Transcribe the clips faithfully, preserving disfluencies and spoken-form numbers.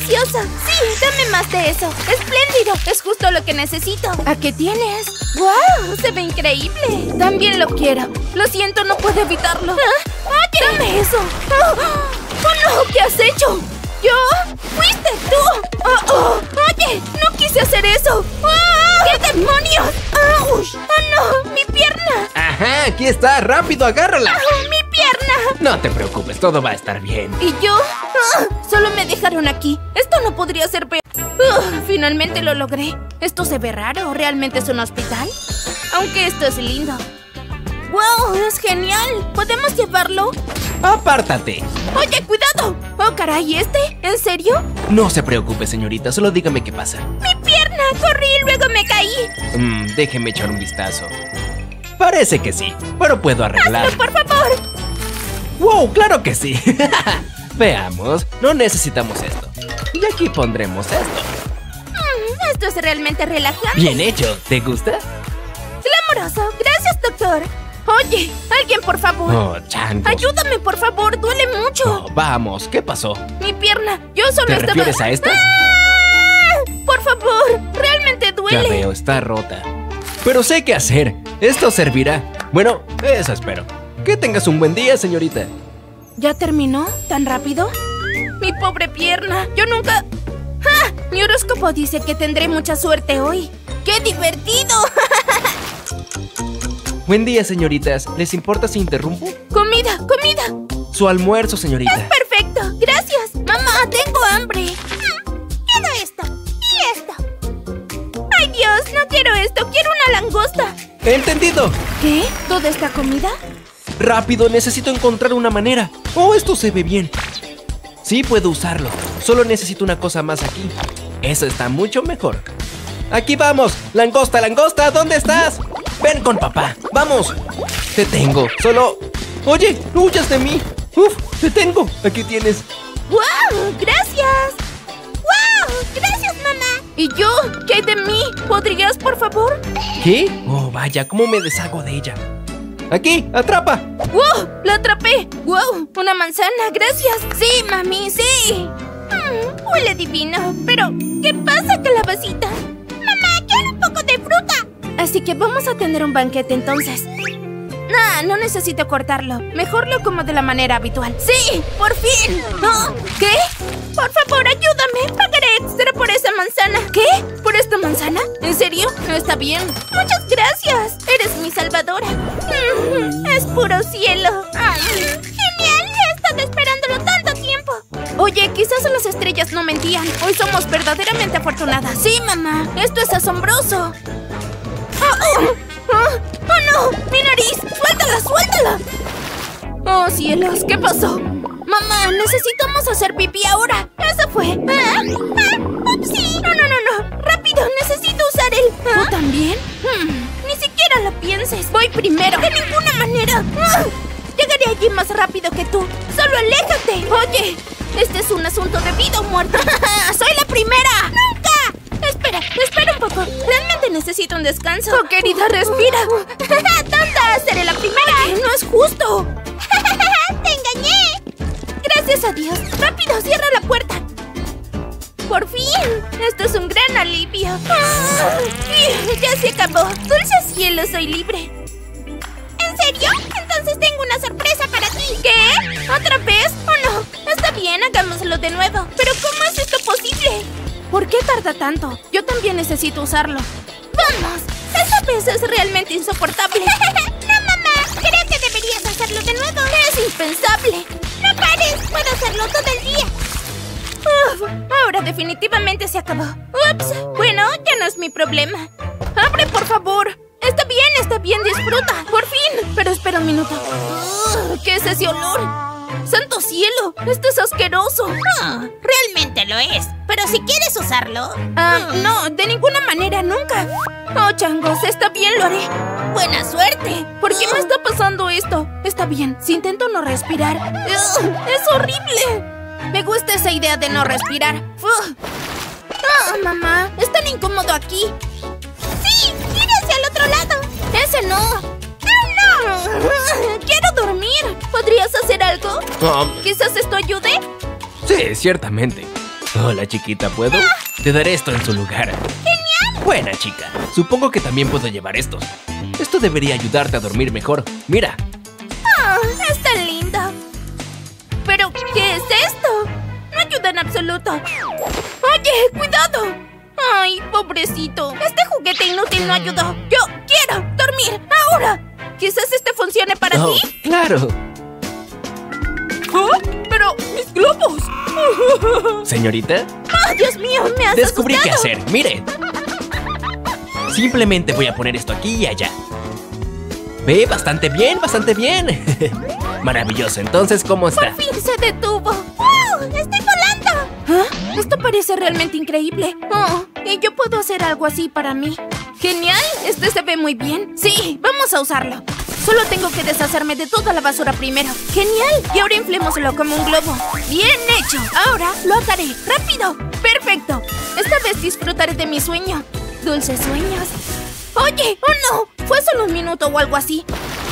delicioso! ¡Sí! ¡Dame más de eso! ¡Espléndido! Es justo lo que necesito. ¿A qué tienes? ¡Wow! ¡Se ve increíble! También lo quiero. Lo siento, no puedo evitarlo. ¿Ah? ¡Oye! ¡Dame eso! ¡Oh! ¡Oh, no! ¿Qué has hecho? ¿Yo? ¡Fuiste tú! ¡Oh, oh! ¡Oye! ¡No quise hacer eso! ¡Oh! ¡Qué demonios! ¡Oh! ¡Oh, no! ¡Mi pierna! ¡Ajá! ¡Aquí está! ¡Rápido, agárrala! ¡Oh, mi pierna! No te preocupes, todo va a estar bien. ¿Y yo? ¡Oh! Solo me dejaron aquí. Esto no podría ser peor. ¡Oh! Finalmente lo logré. Esto se ve raro. ¿Realmente es un hospital? Aunque esto es lindo. ¡Wow! ¡Es genial! ¿Podemos llevarlo? ¡Apártate! ¡Oye, cuidado! ¡Oh, caray! ¿Este? ¿En serio? No se preocupe, señorita. Solo dígame qué pasa. ¡Mi pierna! ¡Corrí y luego me caí! Mmm, déjeme echar un vistazo. Parece que sí, pero puedo arreglar. ¡Hazlo, por favor! ¡Wow! ¡Claro que sí! Veamos. No necesitamos esto. Y aquí pondremos esto. Mm, esto es realmente relajante. Bien hecho. ¿Te gusta? ¡Glamoroso! ¡Gracias, doctor! Oye, alguien, por favor. Oh, changos. Ayúdame, por favor. Duele mucho. Oh, vamos. ¿Qué pasó? Mi pierna. Yo solo ¿Te estaba... refieres a esto? ¡Ah! Por favor. Realmente duele. Ya veo, está rota. Pero sé qué hacer. Esto servirá. Bueno, eso espero. Que tengas un buen día, señorita. ¿Ya terminó? ¿Tan rápido? Mi pobre pierna. Yo nunca... ¡Ah! Mi horóscopo dice que tendré mucha suerte hoy. ¡Qué divertido! Buen día, señoritas. ¿Les importa si interrumpo? ¡Comida! ¡Comida! Su almuerzo, señorita. ¡Es perfecto! ¡Gracias! ¡Mamá, tengo hambre! Mm, quiero esto. Y esto. ¡Ay, Dios! No quiero esto. Quiero una langosta. ¡Entendido! ¿Qué? ¿Toda esta comida? Rápido, necesito encontrar una manera. Oh, esto se ve bien. Sí, puedo usarlo. Solo necesito una cosa más aquí. Eso está mucho mejor. Aquí vamos. Langosta, langosta, ¿dónde estás? Ven con papá. Vamos. Te tengo. Solo... Oye, no huyas de mí. Uf, te tengo. Aquí tienes. ¡Wow! ¡Gracias! ¡Wow! ¡Gracias, mamá! ¿Y yo? ¿Qué hay de mí? ¿Podrías, por favor? ¿Qué? Oh, vaya, ¿cómo me deshago de ella? ¡Aquí! ¡Atrapa! ¡Wow! ¡La atrapé! ¡Wow! ¡Una manzana! ¡Gracias! ¡Sí, mami! ¡Sí! Mm, huele divino. Pero, ¿qué pasa, calabacita? ¡Mamá, quiero un poco de fruta! Así que vamos a tener un banquete entonces. Nah, no necesito cortarlo. Mejor lo como de la manera habitual. ¡Sí! ¡Por fin! ¿Oh? ¿Qué? Por favor, ayúdame. Pagaré extra por esa manzana. ¿Qué? ¿Por esta manzana? ¿En serio? Está bien. Muchas gracias. Eres mi salvadora. Mm, es puro cielo. Ah, ¡genial! He estado esperándolo tanto tiempo. Oye, quizás las estrellas no mentían. Hoy somos verdaderamente afortunadas. Sí, mamá. Esto es asombroso. ¡Oh, oh! ¡Oh, oh no! ¡Mi nariz! ¡Suéltala, suéltala! ¡Oh, cielos! ¿Qué pasó? ¡Mamá, necesitamos hacer pipí ahora! ¡Eso fue! ¡Ah! ¡Ah! ¡Upsi! No, no, no, no. ¡Rápido! Necesito usar el... ¿Ah? ¿Tú también? Hmm, ni siquiera lo pienses. Voy primero. ¡De ninguna manera! ¡Ah! Llegaré allí más rápido que tú. ¡Solo aléjate! Oye, este es un asunto de vida o muerte. ¡Soy la primera! ¡Nunca! Espera, espera un poco. Realmente necesito un descanso. Oh, querida, respira. ¡Tonta! ¡Seré la primera! Oye, no es justo. ¡Te engañé! Gracias a Dios. ¡Rápido, cierra la puerta! ¡Por fin! Esto es un gran alivio. ¡Ah! ¡Ya se acabó! ¡Dulce cielo, soy libre! ¿En serio? Entonces tengo una sorpresa para ti. ¿Qué? ¿Otra vez? ¿O no? Está bien, hagámoslo de nuevo. ¿Pero cómo es esto posible? ¿Por qué tarda tanto? Yo también necesito usarlo. ¡Vamos! Esta vez es realmente insoportable. No, mamá. Creo que deberías hacerlo de nuevo. Es impensable. No pares. Puedo hacerlo todo el día. Uf, ahora definitivamente se acabó. Ups. Bueno, ya no es mi problema. ¡Abre, por favor! Está bien, está bien, disfruta. Por fin. Pero espera un minuto. Uh, ¿Qué es ese olor? ¡Santo cielo! ¡Esto es asqueroso! Oh, realmente lo es. Pero si quieres usarlo... Ah, no, de ninguna manera, nunca. Oh, changos, está bien, lo haré. ¡Buena suerte! ¿Por qué me está pasando esto? Está bien, si intento no respirar. Ugh, ¡es horrible! Me gusta esa idea de no respirar. Ugh. Oh, mamá, es tan incómodo aquí. ¡Sí! ¡Mira hacia el otro lado! ¡Ese no! ¡No, no! ¡Quiero dormir! ¿Podrías hacer algo? Um, ¿Quizás esto ayude? sí, ciertamente. Hola, chiquita, ¿puedo? Te daré esto en su lugar. ¡Genial! Buena, chica. Supongo que también puedo llevar estos. Esto debería ayudarte a dormir mejor. Mira. ¡Ah! Es tan lindo. ¿Pero qué es esto? No ayuda en absoluto. ¡Oye, cuidado! ¡Ay, pobrecito! Este juguete inútil no ayudó. ¡Yo quiero dormir ahora! ¿Quizás este funcione para Oh, ti? claro. ¿Oh? ¡Pero mis globos! Señorita, ¡Ah, Dios mío! ¡Me has descubrí qué asustado! hacer. Mire. Simplemente voy a poner esto aquí y allá. Ve, bastante bien, bastante bien. Maravilloso. Entonces, ¿cómo está? ¡Por fin se detuvo! ¡Wow! ¡Estoy volando! ¿Ah? Esto parece realmente increíble. Oh, y yo puedo hacer algo así para mí. ¡Genial! Este se ve muy bien. Sí, vamos a usarlo. Solo tengo que deshacerme de toda la basura primero. ¡Genial! Y ahora inflémoslo como un globo. ¡Bien hecho! Ahora lo ataré. ¡Rápido! ¡Perfecto! Esta vez disfrutaré de mi sueño. ¡Dulces sueños! ¡Oye! ¡Oh, no! Fue solo un minuto o algo así.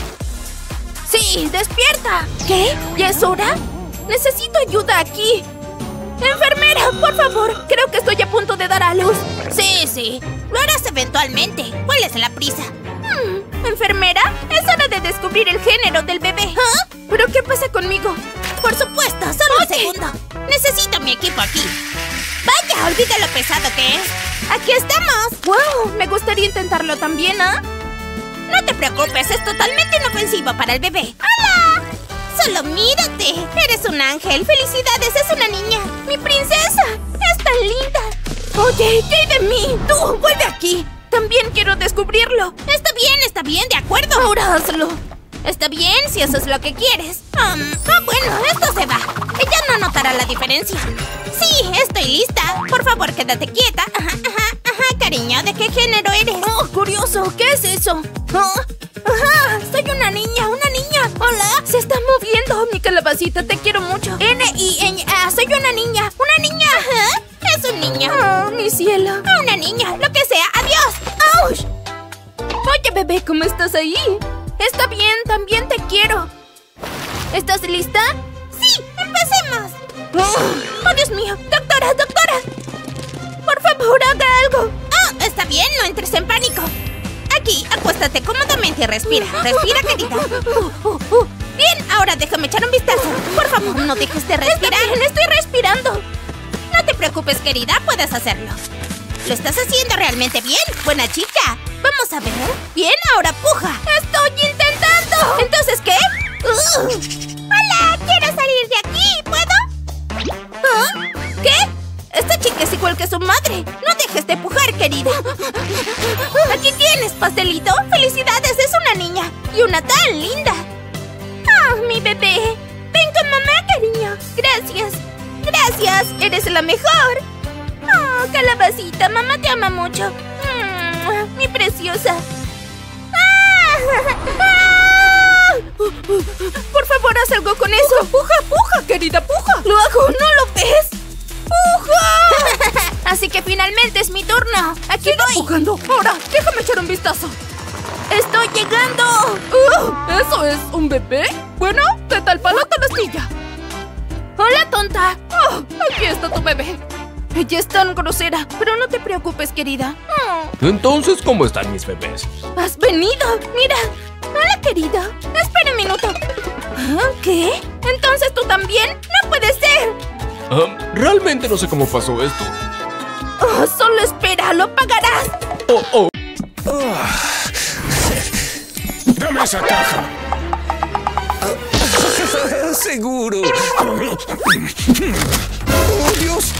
¡Sí! ¡Despierta! ¿Qué? ¿Ya es hora? Necesito ayuda aquí. ¡Enfermera, por favor! Creo que estoy a punto de dar a luz. Sí, sí. Lo harás eventualmente. ¿Cuál es la prisa? Hmm, ¿enfermera? Es hora de descubrir el género del bebé. ¿Ah? ¿Pero qué pasa conmigo? Por supuesto, solo un Oye. segundo. Necesito mi equipo aquí. Vaya, olvida lo pesado que es. ¡Aquí estamos! ¡Wow! Me gustaría intentarlo también, ¿ah? No te preocupes, es totalmente inofensivo para el bebé. ¡Hola! Solo mírate. Eres un ángel. ¡Felicidades! Es una niña. ¡Mi princesa! ¡Es tan linda! Oye, ¿qué hay de mí? ¡Tú, vuelve aquí! También quiero descubrirlo. Está bien, está bien, de acuerdo. Ahora hazlo. Está bien, si eso es lo que quieres. Um, ah, bueno, esto se va. Ella no notará la diferencia. Sí, estoy lista. Por favor, quédate quieta. Ajá, ajá, ajá, cariño. ¿De qué género eres? ¡Oh, curioso! ¿Qué es eso? Oh, ¡ajá! ¡Soy una niña! ¡Una niña! ¡Hola! ¡Se está moviendo! Mi calabacita, te quiero mucho. N I N A. Soy una niña. ¡Una niña! Ajá. Es un niño. ¡Oh, mi cielo! Una niña. Lo que sea. ¡Adiós! ¡Auch! Oye, bebé, ¿cómo estás ahí? Está bien, también te quiero. ¿Estás lista? Sí, empecemos. ¡Oh, oh Dios mío! ¡Doctora, doctora! Por favor, haga algo. Oh, está bien, no entres en pánico. Aquí, acuéstate cómodamente y respira. Respira, querida. Uh, uh, uh. Bien, ahora déjame echar un vistazo. Por favor, no dejes de respirar. Está bien, estoy respirando. No te preocupes, querida, puedes hacerlo. Lo estás haciendo realmente bien. Buena chica. Vamos a ver. Bien, ahora puja. ¡Estoy intentando! ¿Entonces qué? Uh. Hola, quiero salir de aquí. ¿Puedo? ¿Ah? ¿Qué? Esta chica es igual que su madre. No dejes de pujar, querida. Aquí tienes, pastelito. Felicidades, es una niña. Y una tan linda. ¡Ah, mi bebé! Ven con mamá, cariño. Gracias. Gracias, eres la mejor. Oh, calabacita, mamá te ama mucho. Mm, mi preciosa. ¡Ah! ¡Ah! Por favor, haz algo con eso. Puja, puja, querida, puja. Lo hago, ¿no lo ves? ¡Puja! Así que finalmente es mi turno. Aquí voy. Pujando. Ahora, déjame echar un vistazo. ¡Estoy llegando! Uh, ¿Eso es un bebé? Bueno, ¿qué tal palote la astilla? ¡Hola, tonta! Oh, aquí está tu bebé. Ella es tan grosera, pero no te preocupes, querida. Oh. Entonces, ¿cómo están mis bebés? ¡Has venido! ¡Mira! ¡Hola, querida! ¡Espera un minuto! ¿Qué? ¿Entonces tú también? ¡No puede ser! Um, realmente no sé cómo pasó esto. Oh, solo espera, lo pagarás. Oh, oh. Oh. ¡Dame esa caja! ¡Seguro! ¡Oh, Dios!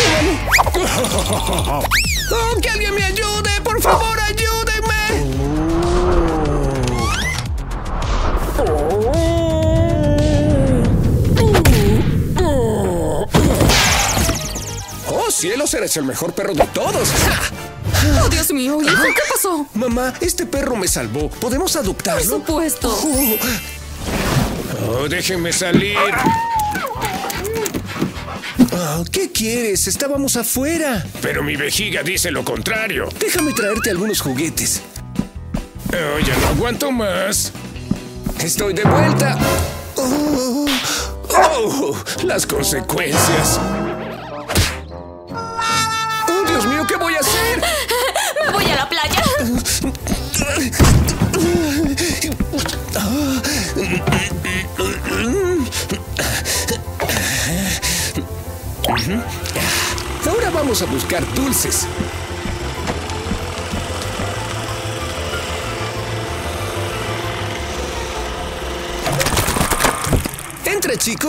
¡Oh, que alguien me ayude! ¡Por favor, ayúdenme! ¡Oh, cielos! ¡Eres el mejor perro de todos! ¡Oh, Dios mío! Hijo, ¿qué pasó? Mamá, este perro me salvó. ¿Podemos adoptarlo? Por supuesto. Oh, oh, déjenme salir. Oh, ¿qué quieres? Estábamos afuera. Pero mi vejiga dice lo contrario. Déjame traerte algunos juguetes. Oh, ya no aguanto más. Estoy de vuelta. Oh, oh, las consecuencias. Ahora vamos a buscar dulces. Entra, chico.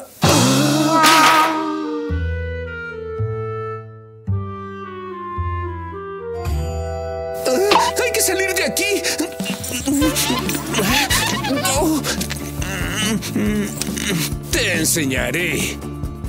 ¡Hay que salir de aquí! Te enseñaré.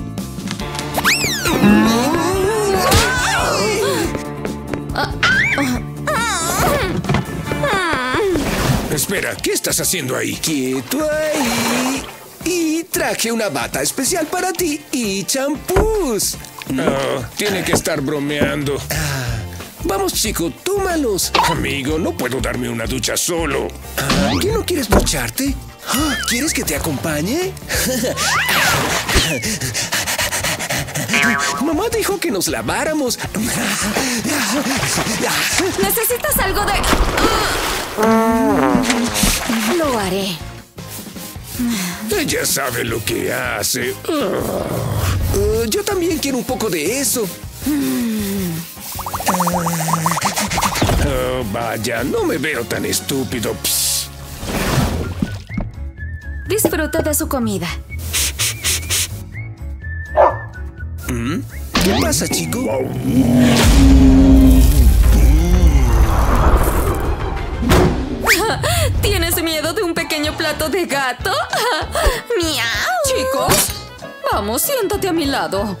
Espera, ¿qué estás haciendo ahí? Quieto ahí. Y traje una bata especial para ti y champús. Oh, tiene que estar bromeando. Ah, vamos, chico, tómalos. Amigo, no puedo darme una ducha solo. Ah, ¿qué no quieres ducharte? Ah, ¿quieres que te acompañe? Mamá dijo que nos laváramos. ¿Necesitas algo de...? Lo haré. Ella sabe lo que hace. Uh, yo también quiero un poco de eso. Oh, vaya, no me veo tan estúpido. Psst. Disfruta de su comida. ¿Mm? ¿Qué pasa, chico? ¿Tienes miedo de un pequeño plato de gato? ¡Miau! Chicos, vamos, siéntate a mi lado.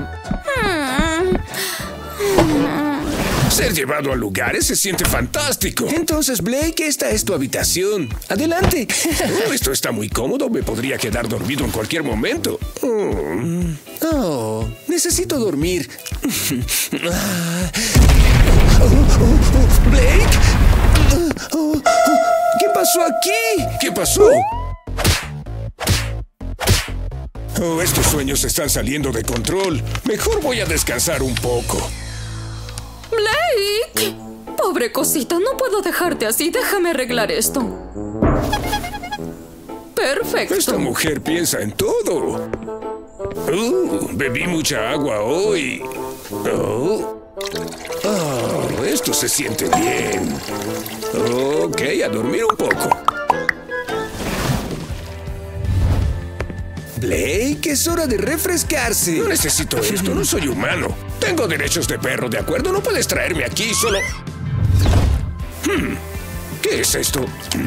Ser llevado a lugares se siente fantástico. Entonces, Blake, esta es tu habitación. Adelante. Oh, esto está muy cómodo. Me podría quedar dormido en cualquier momento. Mm. Oh, necesito dormir. Oh, oh, oh, Blake. Oh, oh, oh. ¿Qué pasó aquí? ¿Qué pasó? Oh, estos sueños están saliendo de control. Mejor voy a descansar un poco. ¡Blake! Pobre cosita, no puedo dejarte así. Déjame arreglar esto. Perfecto. Esta mujer piensa en todo. Uh, bebí mucha agua hoy. Oh. Oh, esto se siente bien. Ok, a dormir un poco. Blake, es hora de refrescarse. No necesito esto, no soy humano. Tengo derechos de perro, ¿de acuerdo? No puedes traerme aquí solo... Hmm. ¿Qué es esto?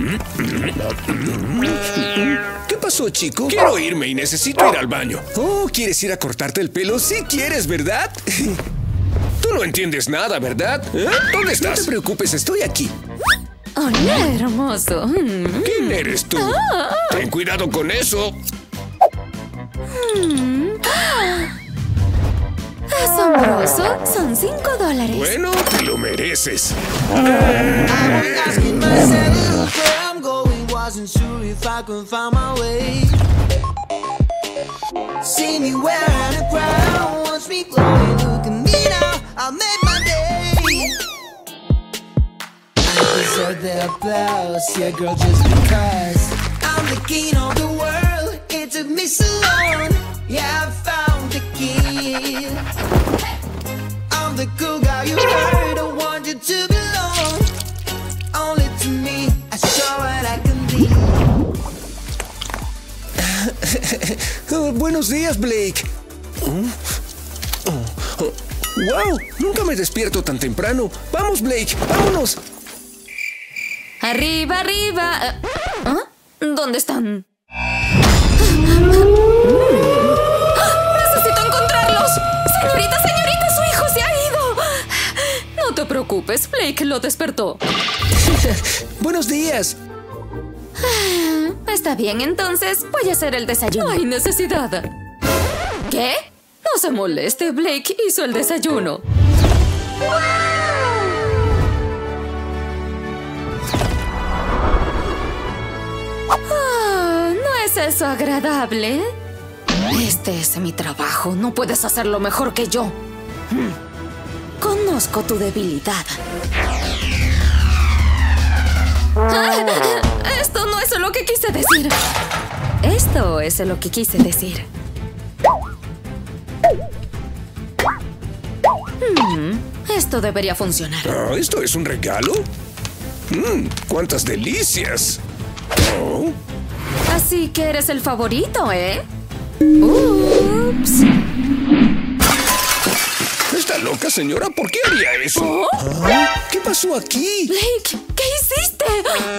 ¿Qué pasó, chico? Quiero irme y necesito ir al baño. Oh, ¿quieres ir a cortarte el pelo? Sí quieres, ¿verdad? Tú no entiendes nada, ¿verdad? ¿Eh? ¿Dónde estás? No te preocupes, estoy aquí. Hola, hermoso. ¿Quién eres tú? Ten cuidado con eso. Asombroso. Son cinco dólares. Bueno, te lo mereces. Yeah, I found the key. I'm the cool guy you heard. I want you to belong only to me. I show what I can be. Oh, buenos días, Blake. Oh, oh, oh. ¡Wow! Nunca me despierto tan temprano. Vamos, Blake, vámonos. Arriba, arriba. ¿Ah? ¿Dónde están? ¡Necesito encontrarlos! ¡Señorita, señorita! ¡Su hijo se ha ido! No te preocupes, Blake lo despertó. Buenos días. Está bien, entonces voy a hacer el desayuno. No hay necesidad. ¿Qué? No se moleste, Blake hizo el desayuno. Oh, ¿no es eso agradable? Este es mi trabajo. No puedes hacerlo mejor que yo. Conozco tu debilidad. Ah, esto no es lo que quise decir. Esto es lo que quise decir. Hmm, esto debería funcionar. Ah, ¿esto es un regalo? Mmm, ¡cuántas delicias! Oh. Así que eres el favorito, ¿eh? Ups. ¿Está loca, señora? ¿Por qué haría eso? ¿Oh? ¿Ah? ¿Qué pasó aquí? Blake, ¿qué hiciste?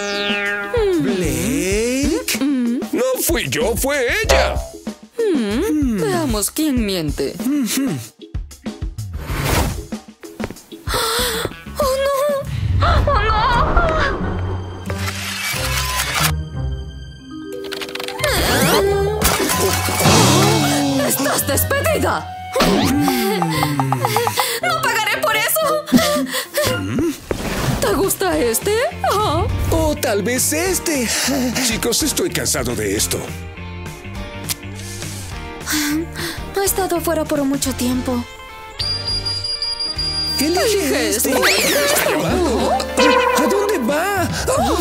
¿Blake? Mm. No fui yo, fue ella. Mm. Veamos quién miente. Mm-hmm. ¡Oh, no! ¡Oh, no! ¡Estás despedida! ¡No pagaré por eso! ¿Te gusta este? Oh. O tal vez este. Chicos, estoy cansado de esto. Ha estado fuera por mucho tiempo. Elige este. ¿Qué me está llamando? ¿A dónde va? Oh.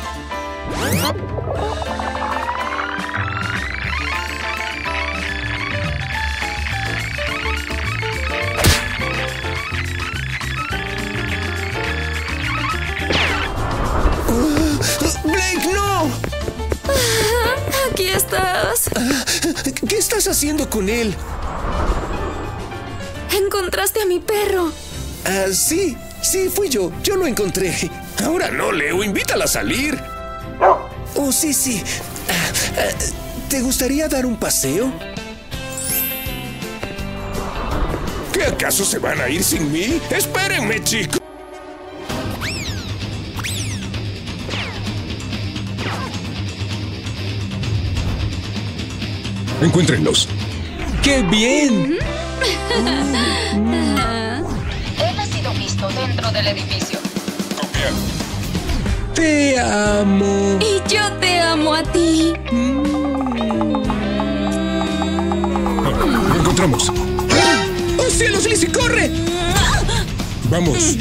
¡Blake, no! Aquí estás. ¿Qué estás haciendo con él? Encontraste a mi perro. Ah, sí, sí, fui yo. Yo lo encontré. Ahora no, Leo. Invítala a salir. Oh, sí, sí. Ah, ah, ¿te gustaría dar un paseo? ¿Qué acaso se van a ir sin mí? Espérenme, chicos. Encuéntrenlos. ¡Qué bien! Él ha sido visto dentro del edificio. Copia. Te amo. Y yo te amo a ti. Lo encontramos. ¡Oh, cielos, Lizzie, corre! Vamos.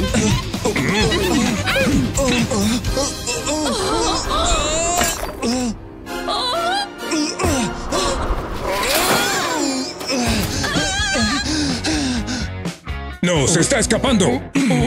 No, se está escapando.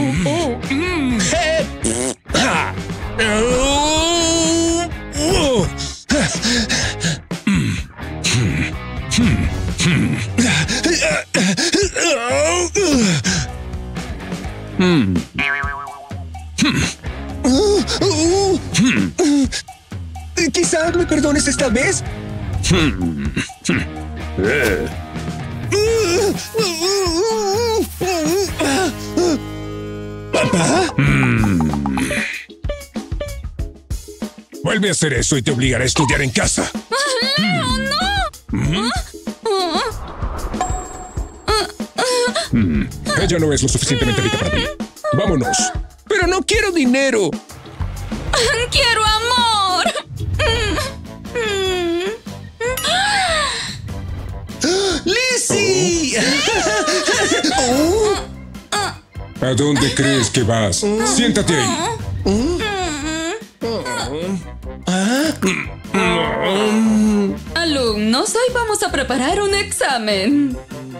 Quizás me perdones esta vez. ¿Papá? Vuelve a hacer eso y te obligaré a estudiar en casa. ¡No, no! Mm. Ella no es lo suficientemente rica para ti. Vámonos. Pero no quiero dinero. ¡Quiero amor! ¡Lizzie! Oh. ¿A dónde crees que vas? Siéntate ahí. Alumnos, hoy vamos a preparar un examen.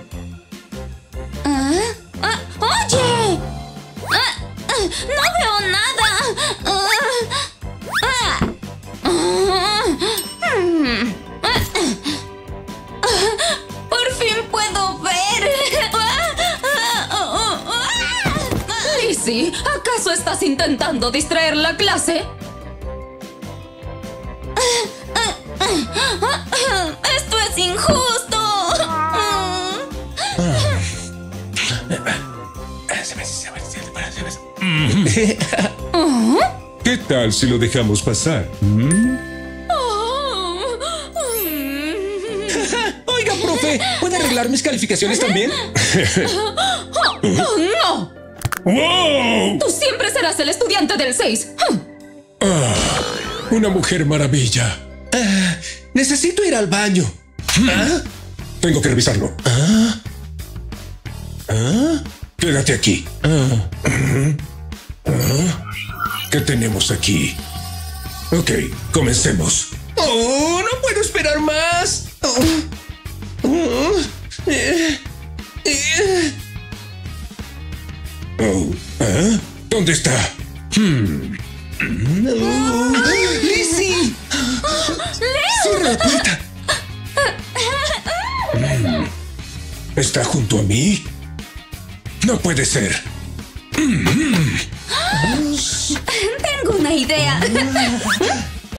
¿Ah? Ah, ¡Oye! Ah, ah, ¡no veo nada! Ah, ah, ah, hmm, ah, ah, ¡por fin puedo ver! Lizzie, ¿acaso estás intentando distraer la clase? ¡Esto es injusto! ¿Qué tal si lo dejamos pasar? ¿Mm? Oiga, profe, ¿puede arreglar mis calificaciones también? ¡Oh, no! ¡Wow! ¡Tú siempre serás el estudiante del seis! Ah, una mujer maravilla. Ah, necesito ir al baño. ¿Ah? Tengo que revisarlo. ¿Ah? ¿Ah? Quédate aquí. ¿Ah? ¿Ah? ¿Qué tenemos aquí? Ok, comencemos. ¡Oh, no puedo esperar más! Oh. Oh. Eh. Eh. Oh, ¿eh? ¿Dónde está? Hmm. No. ¡Lizzie! ¡Cierra la puerta! Mm. ¿Está junto a mí? No puede ser. Tengo una idea.